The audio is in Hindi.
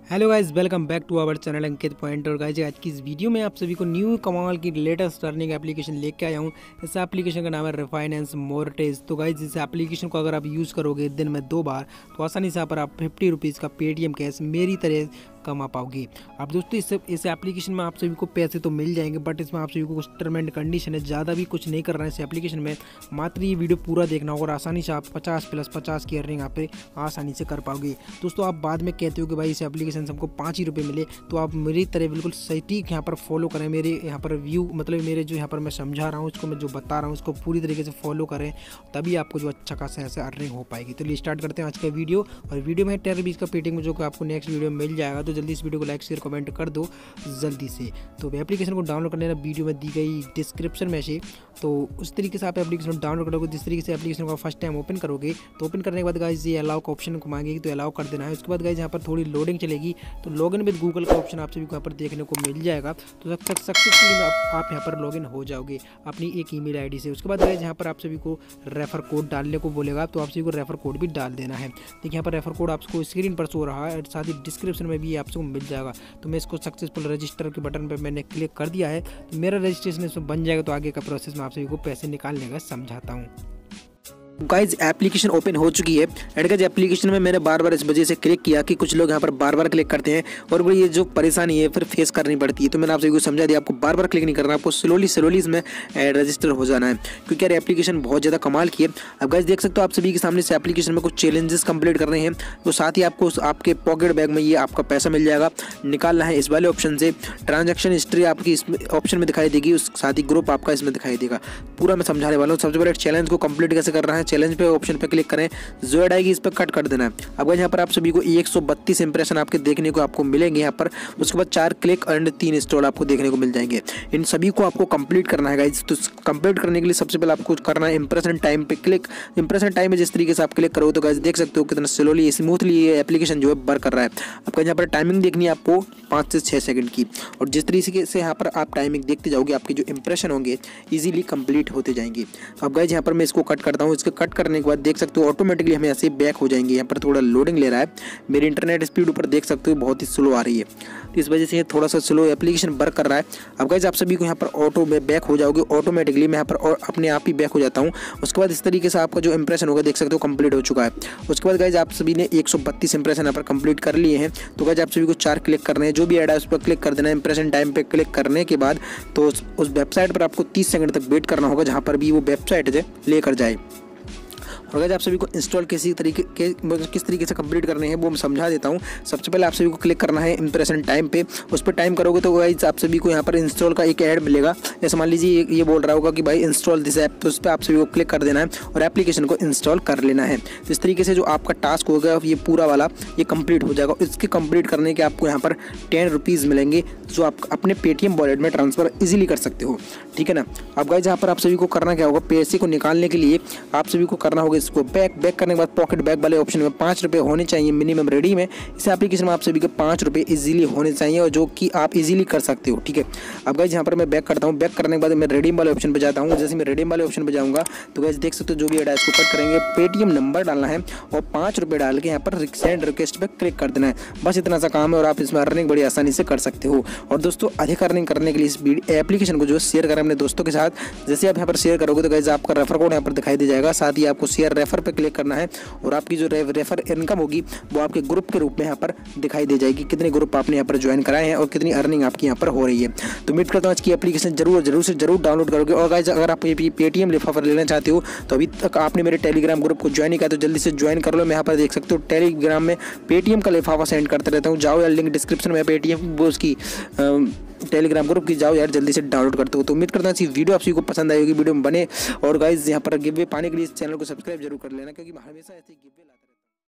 Hello guys, welcome back to our channel Ankit point. और गाइज आज की इस वीडियो में आप सभी को न्यू कमाल की लेटेस्ट अर्निंग एप्लीकेशन लेके आया हूँ। इस एप्लीकेशन का नाम है रिफाइनेंस मोर्टेज। तो गाइज इस एप्लीकेशन को अगर आप यूज़ करोगे दिन में 2 बार तो आसानी से यहाँ पर आप 50 रुपीज़ का पेटीएम कैश मेरी तरह कमा पाओगे। अब दोस्तों इस एप्लीकेशन में आप सभी को पैसे तो मिल जाएंगे, बट इसमें आप सभी को कुछ टर्म एंड कंडीशन है। ज़्यादा भी कुछ नहीं कर रहे हैं इस एप्लीकेशन में, मात्र ये वीडियो पूरा देखना होगा और आसानी से आप 50 + 50 की अर्निंग आप आसानी से कर पाओगे। दोस्तों आप बाद में कहते हो कि भाई इस एप्लीकेशन से हमको 5 ही रुपये मिले, तो आप मेरी तरह बिल्कुल सटीक यहाँ पर फॉलो करें। मेरे यहाँ पर व्यू मतलब मेरे जो यहाँ पर मैं समझा रहा हूँ, उसको मैं जो बता रहा हूँ उसको पूरी तरीके से फॉलो करें, तभी आपको जो अच्छा खासा ऐसे अर्निंग हो पाएगी। तो लिए स्टार्ट करते हैं आज का वीडियो। और वीडियो में 10 रुपीज़ का पेटीएम जो कि आपको नेक्स्ट वीडियो में मिल जाएगा। तो जल्दी इस वीडियो को लाइक शेयर कमेंट कर दो जल्दी से। तो एप्लीकेशन को डाउनलोड करने का वीडियो में दी गई डिस्क्रिप्शन में से, तो उस तरीके से आप एप्लीकेशन डाउनलोड करोगे। जिस तरीके से एप्लीकेशन को फर्स्ट टाइम ओपन करोगे तो ओपन करने के बाद गाइस ये अलाउ का ऑप्शन को मांगेगी, तो अलाउ कर देना है। उसके बाद गाइस यहाँ पर थोड़ी लोडिंग चलेगी, तो लॉगिन विद गूगल का ऑप्शन आप सभी को यहाँ पर देखने को मिल जाएगा। तो सक्सेसफुली आप यहाँ पर लॉगिन हो जाओगे अपनी एक ईमेल आईडी से। उसके बाद गाइस यहाँ पर आप सभी को रेफर कोड डालने को बोलेगा, तो आप सभी को रेफर कोड भी डाल देना है। देखिए यहाँ पर रेफर कोड आपको स्क्रीन पर शो रहा है और साथ ही डिस्क्रिप्शन में भी आपको मिल जाएगा। तो मैं इसको सक्सेसफुल रजिस्टर के बटन पर मैंने क्लिक कर दिया है, तो मेरा रजिस्ट्रेशन इसमें बन जाएगा। तो आगे का प्रोसेस मैं आप सभी को पैसे निकालने का समझाता हूँ। गाइज एप्लीकेशन ओपन हो चुकी है। एंड गाइज एप्लीकेशन में मैंने बार बार इस वजह से क्लिक किया कि कुछ लोग यहाँ पर बार बार क्लिक करते हैं और ये जो परेशानी है फिर फेस करनी पड़ती है। तो मैंने आप सभी को समझा दिया, आपको बार बार क्लिक नहीं करना, आपको स्लोली इसमें रजिस्टर हो जाना है, क्योंकि यार एप्लीकेशन बहुत ज़्यादा कमाल की है। अब गाइज देख सकते हो आप सभी के सामने इस एप्लीकेशन में कुछ चैलेंजेस कंप्लीट करने हैं, तो साथ ही आपको आपके पॉकेट बैग में ये आपका पैसा मिल जाएगा। निकालना है इस वाले ऑप्शन से। ट्रांजेक्शन हिस्ट्री आपकी इस ऑप्शन में दिखाई देगी, उस साथ ही ग्रुप आपका इसमें दिखाई देगा। पूरा मैं समझाने वाला हूँ। सबसे पहले चैलेंज को कंप्लीट कैसे करना है, चैलेंज पे ऑप्शन पे क्लिक करें, जो ऐड आएगी इस पर कट कर देना है। अब यहाँ पर आप सभी को 132 इंप्रेशन आपके देखने को आपको मिलेंगे यहाँ पर। उसके बाद 4 क्लिक एंड 3 इंस्टॉल आपको देखने को मिल जाएंगे। इन सभी को आपको कंप्लीट करना है गाइस। तो कंप्लीट करने के लिए सबसे पहले आपको करना है इंप्रेशन टाइम पे क्लिक। इंप्रेशन टाइम में जिस तरीके से आप क्लिक करोगे तो गाइस देख सकते हो कितना स्लोली स्मूथली ये एप्लीकेशन जो है वर्क कर रहा है। आपका यहाँ पर टाइमिंग देखनी है आपको 5 से 6 सेकंड की, और जिस तरीके से यहाँ पर आप टाइमिंग देखते जाओगे आपके जो इंप्रेशन होंगे ईजिली कंप्लीट होते जाएंगे। अब गाइस यहाँ पर मैं इसको कट करता हूँ। इसको कट करने के बाद देख सकते हो ऑटोमेटिकली हमें ऐसे बैक हो जाएंगे। यहाँ पर थोड़ा लोडिंग ले रहा है, मेरी इंटरनेट स्पीड ऊपर देख सकते हो बहुत ही स्लो आ रही है, तो इस वजह से थोड़ा सा स्लो एप्लीकेशन वर्क कर रहा है। अब गाइस आप सभी को यहाँ पर ऑटो में बैक हो जाओगे ऑटोमेटिकली। मैं यहाँ पर और अपने आप ही बैक हो जाता हूँ। उसके बाद इस तरीके से आपका जो इंप्रेशन होगा देख सकते हो कंप्लीट हो चुका है। उसके बाद गाइस आप सभी ने 132 इंप्रेशन यहाँ पर कंप्लीट कर लिए हैं। तो गाइस आप सभी को 4 क्लिक करने हैं, जो भी ऐड है उस पर क्लिक कर देना है। इंप्रेशन टाइम पे क्लिक करने के बाद तो उस वेबसाइट पर आपको 30 सेकंड तक वेट करना होगा, जहाँ पर भी वो वेबसाइट लेकर जाए। और अगर आप सभी को इंस्टॉल किस तरीके से कंप्लीट करने हैं वो मैं समझा देता हूँ। सबसे पहले आप सभी को क्लिक करना है इंप्रेशन टाइम पे। उस पर टाइम करोगे तो गाइस आप सभी को यहाँ पर इंस्टॉल का एक ऐड मिलेगा। जैसे मान लीजिए ये बोल रहा होगा कि भाई इंस्टॉल दिस ऐप, तो उस पर आप सभी को क्लिक कर देना है और एप्लीकेशन को इंस्टॉल कर लेना है। तो इस तरीके से जो आपका टास्क होगा ये पूरा वाला ये कंप्लीट हो जाएगा। इसके कंप्लीट करने के आपको यहाँ पर 10 रुपीज़ मिलेंगे, जो आप अपने पेटीएम वॉलेट में ट्रांसफर ईजिली कर सकते हो, ठीक है ना। अब गाइस यहाँ पर आप सभी को करना क्या होगा, पैसे को निकालने के लिए आप सभी को करना होगा इसको बैक करने के बाद पॉकेट बैग वाले ऑप्शन में 5 रुपये होने चाहिए मिनिमम रेडी में। इस एप्लीकेशन में आप सभी के 5 रुपये इजीली होने चाहिए, और जो कि आप इजीली कर सकते हो, ठीक है। अब गाइस यहाँ पर मैं बैक करता हूँ। बैक करने के बाद मैं रेडीम वाले ऑप्शन पर जाता हूँ। जैसे मैं रेडीम वाले ऑप्शन पर जाऊँगा तो गाइस देख सकते हो जो भी ऐड है इसको कट करेंगे, पेटीएम नंबर डालना है और 5 रुपये डाल के यहाँ पर सेंड रिक्वेस्ट पर क्लिक कर देना है। बस इतना सा काम है और आप इसमें अर्निंग बड़ी आसानी से कर सकते हो। और दोस्तों अधिक अर्निंग करने के लिए इस एप्लीकेशन को जो शेयर करें अपने दोस्तों के साथ। जैसे आप यहाँ पर शेयर करोगे तो गाइस आपका रेफर कोड यहाँ पर दिखाई दे जाएगा। साथ ही आपको शेयर रेफर पर क्लिक करना है और आपकी जो रेफर इनकम होगी वो आपके ग्रुप के रूप में यहाँ पर दिखाई दे जाएगी। कितने ग्रुप आपने यहाँ पर ज्वाइन कराए हैं और कितनी अर्निंग आपकी यहाँ पर हो रही है। तो उम्मीद करता हूँ आज की एप्लीकेशन जरूर डाउनलोड करोगे। और गाइस अगर आप पेटीएम लिफाफा लेना चाहते हो तो अभी तक आपने मेरे टेलीग्राम ग्रुप को ज्वाइन नहीं किया तो जल्दी से ज्वाइन कर लो। मैं यहाँ पर देख सकते हो टेलीग्राम में पेटीएम का लिफाफा सेंड करते रहता हूँ। जाओ यार, लिंक डिस्क्रिप्शन में पेटीएम वो उसकी टेलीग्राम ग्रुप की जाओ यार, जल्दी से डाउनलोड करते हो। तो उम्मीद करता हूँ वीडियो आप सभी को पसंद आएगी, वीडियो में बने। और गाइस यहाँ पर गिव वे पाने के लिए इस चैनल को सब्सक्राइब जरूर कर लेना, क्योंकि हमेशा ऐसे गिव वे